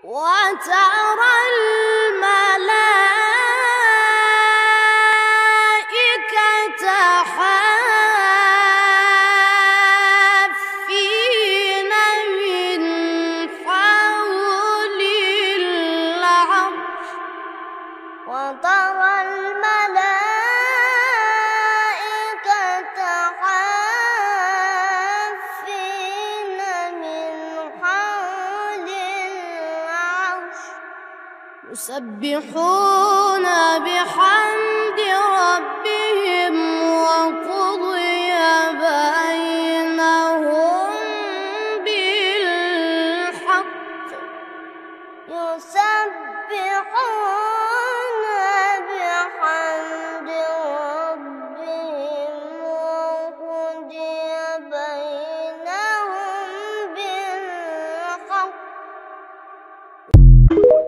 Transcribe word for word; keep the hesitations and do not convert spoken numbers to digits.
وترى الملائكة حافين من حول العرش وترى الملائكة حافين من حول العرش يسبحون بحمد ربهم وقضي بينهم بالحق يسبحون بحمد ربهم وقضي بينهم بالحق.